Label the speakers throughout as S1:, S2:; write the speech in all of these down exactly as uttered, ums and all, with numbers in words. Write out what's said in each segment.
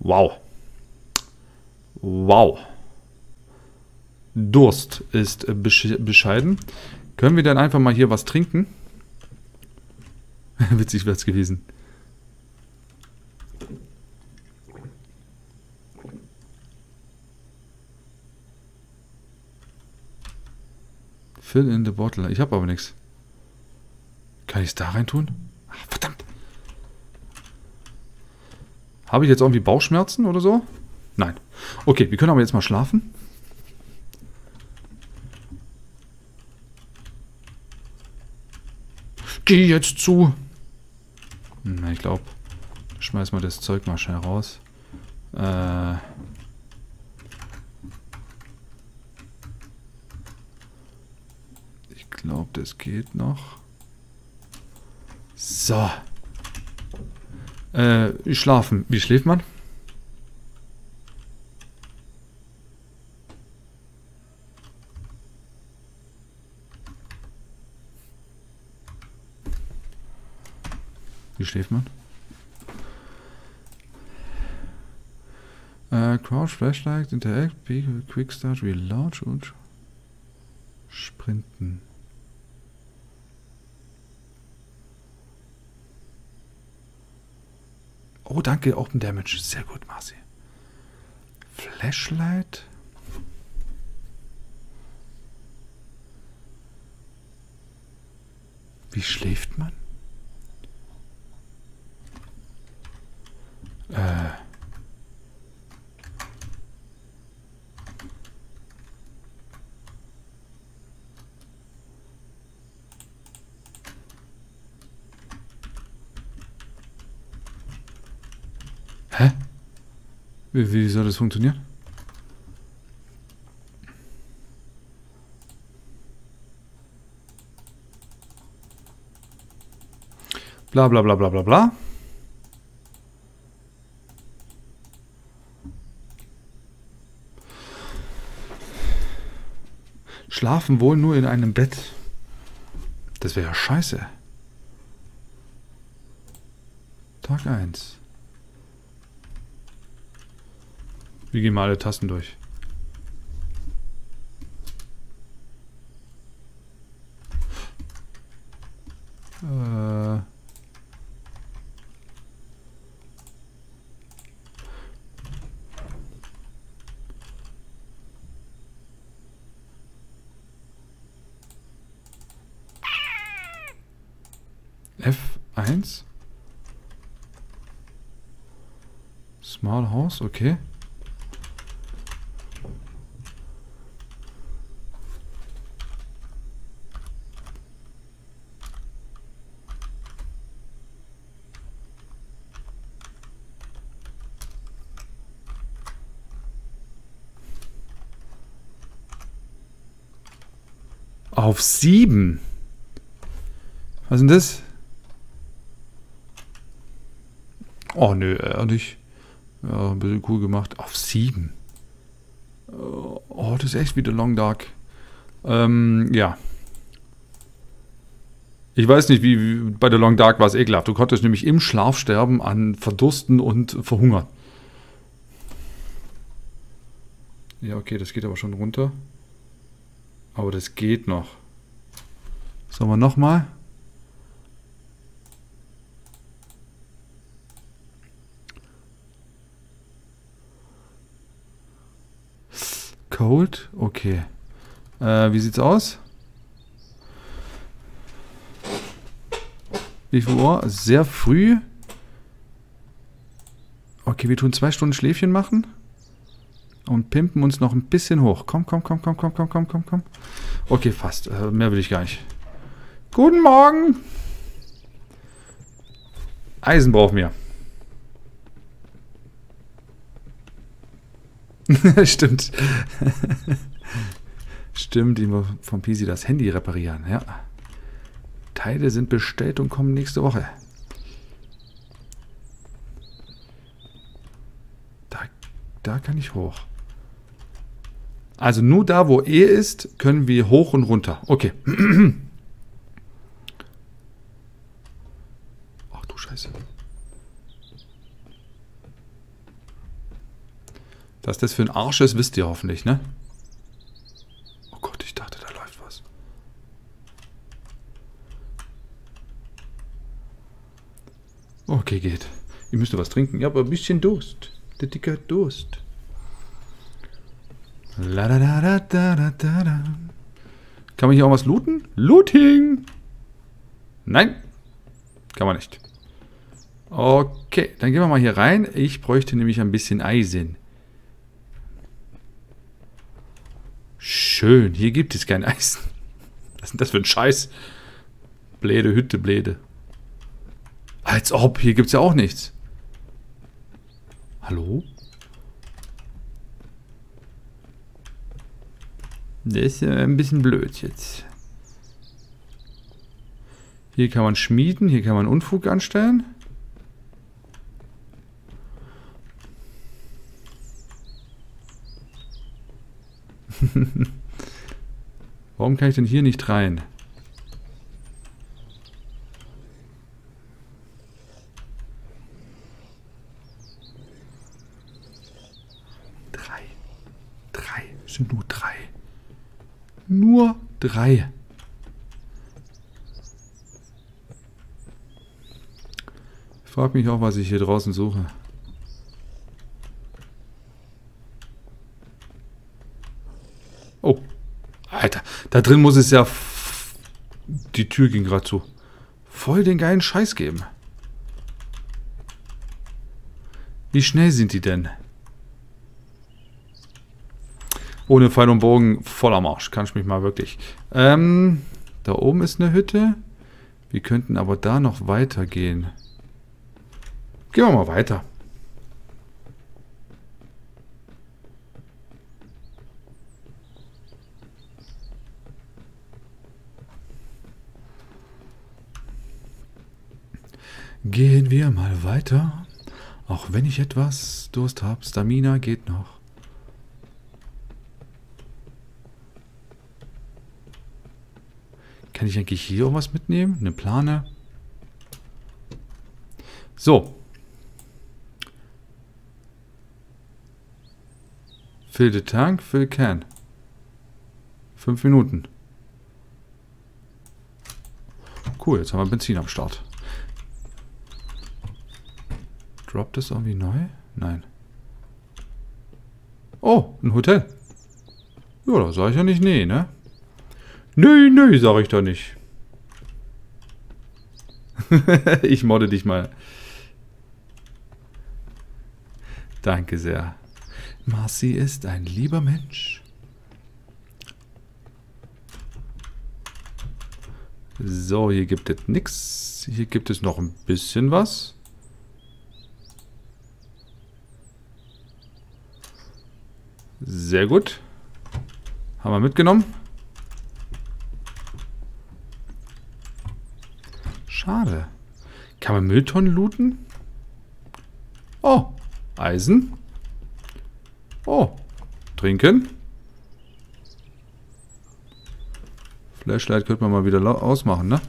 S1: Wow. Wow. Durst ist äh, bescheiden. Können wir dann einfach mal hier was trinken? Witzig wäre es gewesen. Fill in the bottle. Ich habe aber nichts. Kann ich es da rein tun? Ach, verdammt. Habe ich jetzt irgendwie Bauchschmerzen oder so? Nein. Okay, wir können aber jetzt mal schlafen. Geh jetzt zu. Hm, ich glaube, schmeiß mal das Zeug mal schnell raus. Äh... Ich glaube, das geht noch. So. Äh, schlafen. Wie schläft man? Wie schläft man? Äh, Crouch, Flashlight, Interact, Peak, Quick Start, Reload und Sprinten. Oh, danke, Open Damage. Sehr gut, Marci. Flashlight. Wie schläft man? Äh. Hä? Wie, wie soll das funktionieren? Bla bla bla bla bla bla. Schlafen wohl nur in einem Bett. Das wäre ja scheiße. Tag eins. Wir gehen mal alle Tasten durch. Äh. F eins. Small House, okay. Auf sieben. Was ist denn das? Oh, nö, ehrlich. Ja, ein bisschen cool gemacht. Auf sieben. Oh, das ist echt wieder Long Dark. Ähm, ja. Ich weiß nicht, wie, wie bei der Long Dark war es ekelhaft. Du konntest nämlich im Schlaf sterben an Verdursten und Verhungern. Ja, okay, das geht aber schon runter. Aber das geht noch. Sollen wir nochmal? Cold? Okay. Äh, wie sieht's aus? Wie viel Uhr? Sehr früh. Okay, wir tun zwei Stunden Schläfchen machen. Und pimpen uns noch ein bisschen hoch. Komm, komm, komm, komm, komm, komm, komm, komm, komm. Okay, fast. Äh, mehr will ich gar nicht. Guten Morgen! Eisen brauchen wir. Stimmt. Stimmt, ich muss vom P C das Handy reparieren, ja. Teile sind bestellt und kommen nächste Woche. Da, da kann ich hoch. Also nur da, wo E ist, können wir hoch und runter. Okay. Ach du Scheiße. Was das für ein Arsch ist, wisst ihr hoffentlich, ne? Oh Gott, ich dachte, da läuft was. Okay, geht. Ich müsste was trinken. Ja, aber ein bisschen Durst. Der dicke Durst. La da da da da da da. Kann man hier auch was looten? Looting! Nein. Kann man nicht. Okay, dann gehen wir mal hier rein. Ich bräuchte nämlich ein bisschen Eisen. Schön, hier gibt es kein Eisen. Was ist denn das für ein Scheiß? Bläde, Hütte, Bläde. Als ob, hier gibt es ja auch nichts. Hallo? Das ist äh, ein bisschen blöd jetzt. Hier kann man schmieden, hier kann man Unfug anstellen. Warum kann ich denn hier nicht rein? Drei. Drei. Es sind nur drei. Nur drei. Ich frage mich auch, was ich hier draußen suche. Oh. Alter, da drin muss es ja... Die Tür ging gerade zu. Voll den geilen Scheiß geben. Wie schnell sind die denn? Ohne Pfeil und Bogen, voll am Arsch. Kann ich mich mal wirklich... Ähm, da oben ist eine Hütte. Wir könnten aber da noch weitergehen. Gehen wir mal weiter. Gehen wir mal weiter. Auch wenn ich etwas Durst habe. Stamina geht noch. Kann ich eigentlich hier auch was mitnehmen? Eine Plane? So. Fill the tank, fill can. Fünf Minuten. Cool, jetzt haben wir Benzin am Start. Droppt das irgendwie neu? Nein. Oh, ein Hotel. Ja, da sage ich ja nicht nee, ne? Nö, nö, sage ich doch nicht. Ich modde dich mal. Danke sehr. Marcy ist ein lieber Mensch. So, hier gibt es nichts. Hier gibt es noch ein bisschen was. Sehr gut. Haben wir mitgenommen. Schade. Kann man Mülltonnen looten? Oh, Eisen. Oh, trinken. Flashlight könnte man mal wieder ausmachen, ne?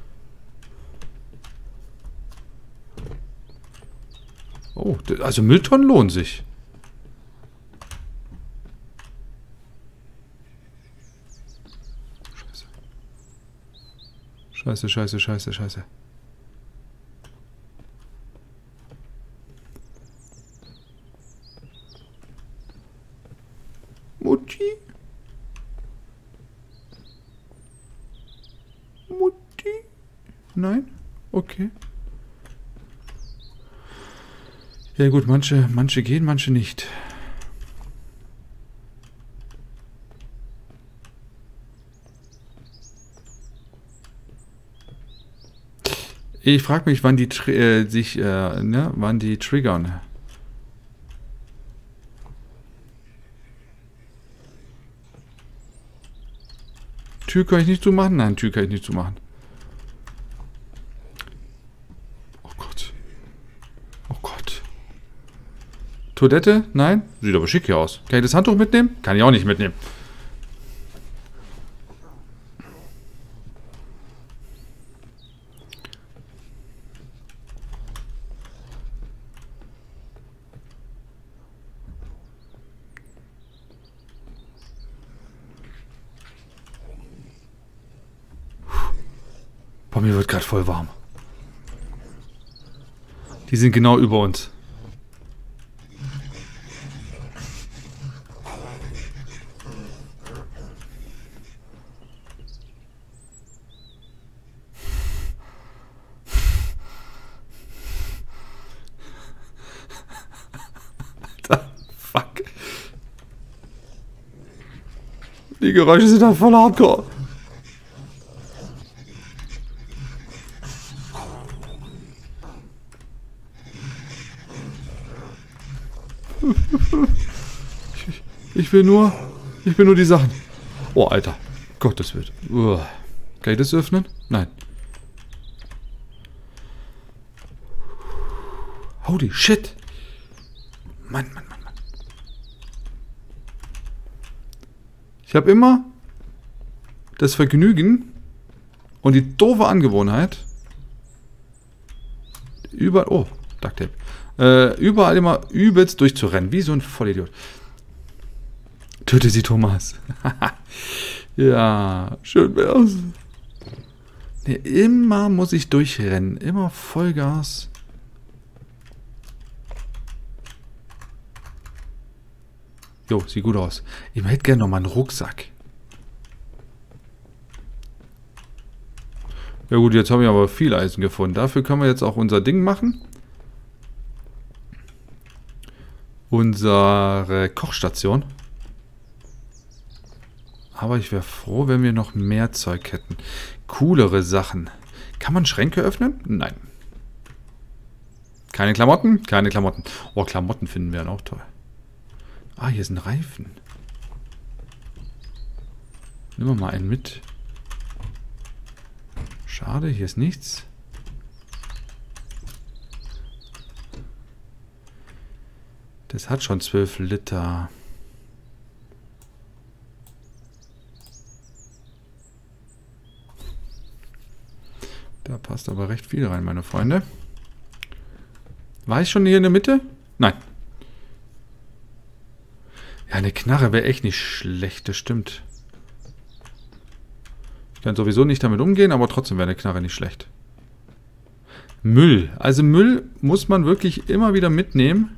S1: Oh, also Mülltonnen lohnen sich. Scheiße, scheiße, scheiße, scheiße. Mutti? Mutti? Nein? Okay. Ja gut, manche, manche gehen, manche nicht. Ich frage mich, wann die äh, sich, äh, ne, wann die triggern. Tür kann ich nicht zumachen? Nein, Tür kann ich nicht zumachen. Oh Gott. Oh Gott. Toilette? Nein? Sieht aber schick hier aus. Kann ich das Handtuch mitnehmen? Kann ich auch nicht mitnehmen. mir wird gerade voll warm. Die sind genau über uns. Die Geräusche sind da voll hardcore. Ich, ich will nur... Ich will nur die Sachen. Oh, Alter. Gottes Willen. Uah. Kann ich das öffnen? Nein. Holy shit. Mann, Mann, Mann, Mann. Ich habe immer das Vergnügen und die doofe Angewohnheit, überall, oh, Ducktape, äh, überall immer übelst durchzurennen, wie so ein Vollidiot. Töte sie, Thomas. Ja, schön wär's. Nee, immer muss ich durchrennen, immer Vollgas. Jo, sieht gut aus. Ich hätte gerne noch mal einen Rucksack. Ja gut, jetzt haben wir aber viel Eisen gefunden. Dafür können wir jetzt auch unser Ding machen. Unsere Kochstation. Aber ich wäre froh, wenn wir noch mehr Zeug hätten. Coolere Sachen. Kann man Schränke öffnen? Nein. Keine Klamotten? Keine Klamotten. Oh, Klamotten finden wir auch toll. Ah, hier sind Reifen. Nehmen wir mal einen mit. Schade, hier ist nichts. Das hat schon zwölf Liter. Da passt aber recht viel rein, meine Freunde. War ich schon hier in der Mitte? Nein. Ja, eine Knarre wäre echt nicht schlecht, das stimmt. Ich kann sowieso nicht damit umgehen, aber trotzdem wäre eine Knarre nicht schlecht. Müll. Also Müll muss man wirklich immer wieder mitnehmen.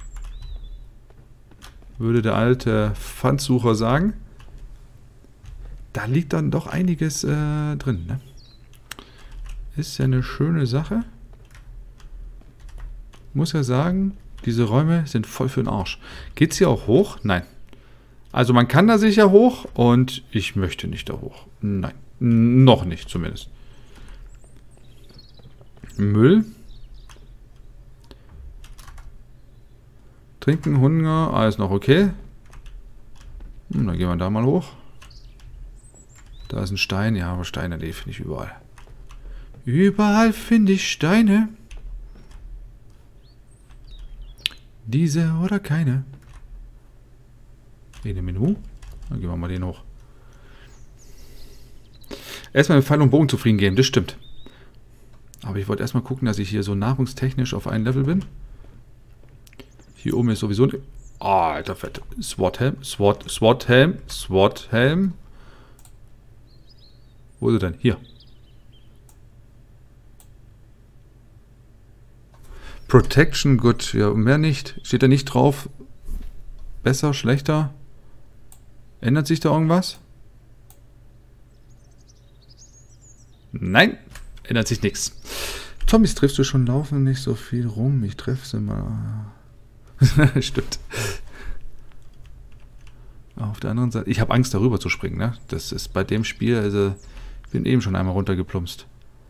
S1: Würde der alte Pfandsucher sagen. Da liegt dann doch einiges äh, drin, ne? Ist ja eine schöne Sache. Muss ja sagen... Diese Räume sind voll für den Arsch. Geht es hier auch hoch? Nein. Also man kann da sicher hoch und ich möchte nicht da hoch. Nein. Noch nicht zumindest. Müll. Trinken, Hunger, alles noch okay. Hm, dann gehen wir da mal hoch. Da ist ein Stein. Ja, aber Steine, die finde ich überall. Überall finde ich Steine. Diese oder keine. In dem Menü. Dann gehen wir mal den hoch. Erstmal mit Pfeil und Bogen zufrieden geben, das stimmt. Aber ich wollte erstmal gucken, dass ich hier so nahrungstechnisch auf einem Level bin. Hier oben ist sowieso... Oh, alter Fett. SWAT-Helm, SWAT, SWAT-Helm, SWAT-Helm. Wo ist er denn? Hier. Protection, gut, ja, mehr nicht. Steht da nicht drauf. Besser, schlechter? Ändert sich da irgendwas? Nein, ändert sich nichts. Zombies triffst du schon, laufen nicht so viel rum. Ich treffe sie mal. Stimmt. Auf der anderen Seite. Ich habe Angst, darüber zu springen, ne? Das ist bei dem Spiel, also, ich bin eben schon einmal runtergeplumpst.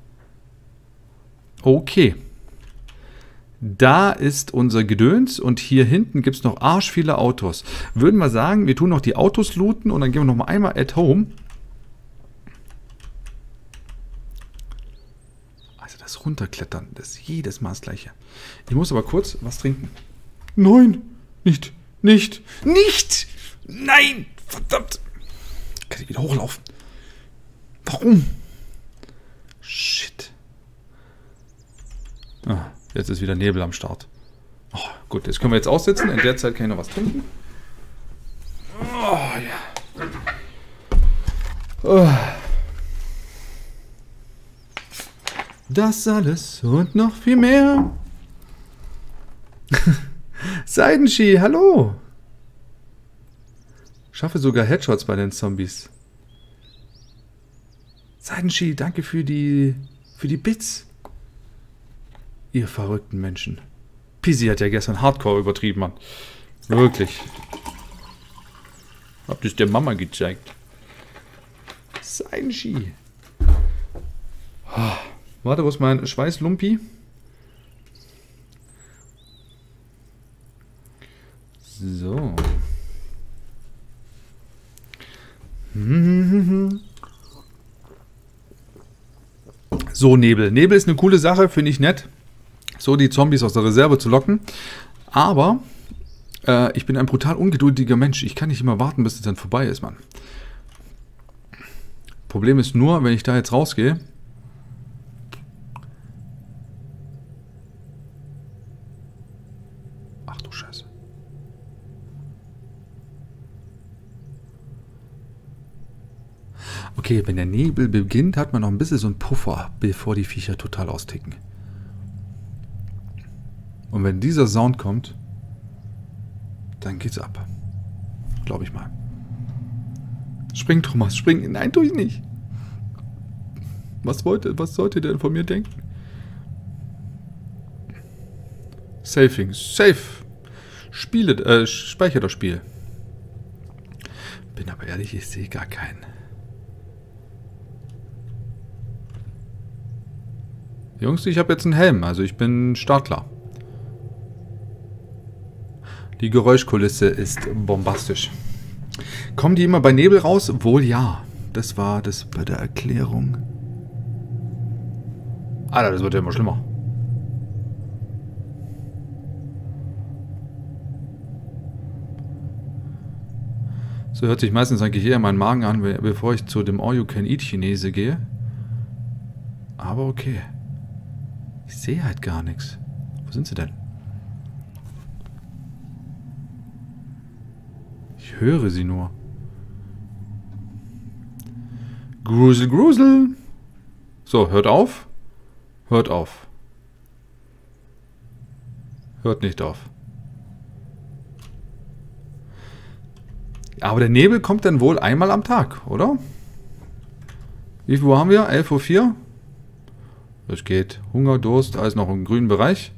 S1: Okay. Da ist unser Gedöns und hier hinten gibt es noch arsch viele Autos. Würden wir sagen, wir tun noch die Autos looten und dann gehen wir noch mal einmal at home. Also das Runterklettern, das ist jedes Mal das Gleiche. Ich muss aber kurz was trinken. Nein, nicht, nicht, nicht, nein, verdammt. Kann ich wieder hochlaufen? Warum? Shit. Ah. Jetzt ist wieder Nebel am Start. Oh, gut, das können wir jetzt aussitzen. In der Zeit kann ich noch was trinken. Oh, ja. Oh. Das alles und noch viel mehr. Seidenski, hallo. Schaffe sogar Headshots bei den Zombies. Seidenski, danke für die, für die Bits. Ihr verrückten Menschen. Pisi hat ja gestern Hardcore übertrieben, Mann. Wirklich. Hab das der Mama gezeigt. Seidenski. Oh, warte, wo ist mein Schweißlumpi? So. So, Nebel. Nebel ist eine coole Sache, finde ich nett. So die Zombies aus der Reserve zu locken. Aber äh, ich bin ein brutal ungeduldiger Mensch. Ich kann nicht immer warten, bis es dann vorbei ist, Mann. Problem ist nur, wenn ich da jetzt rausgehe. Ach du Scheiße. Okay, wenn der Nebel beginnt, hat man noch ein bisschen so einen Puffer, bevor die Viecher total austicken. Und wenn dieser Sound kommt, dann geht's ab. Glaube ich mal. Spring, Thomas, spring. Nein, tu ich nicht. Was wollte, was sollt ihr denn von mir denken? Saving. Save. Spiele, äh, speicher das Spiel. Bin aber ehrlich, ich sehe gar keinen. Jungs, ich habe jetzt einen Helm, also ich bin startklar. Die Geräuschkulisse ist bombastisch. Kommen die immer bei Nebel raus? Wohl ja. Das war das bei der Erklärung. Alter, das wird ja immer schlimmer. So hört sich meistens eigentlich eher mein Magen an, bevor ich zu dem All-You-Can-Eat-Chinese gehe. Aber okay. Ich sehe halt gar nichts. Wo sind sie denn? Ich höre sie nur. Grusel, Grusel. So, hört auf. Hört auf. Hört nicht auf. Aber der Nebel kommt dann wohl einmal am Tag, oder? Wie viel Uhr haben wir? elf Uhr vier? Das geht. Hunger, Durst, alles noch im grünen Bereich.